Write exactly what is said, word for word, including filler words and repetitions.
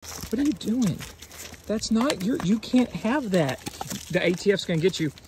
What are you doing? That's not your, you can't have that. The A T F's gonna get you.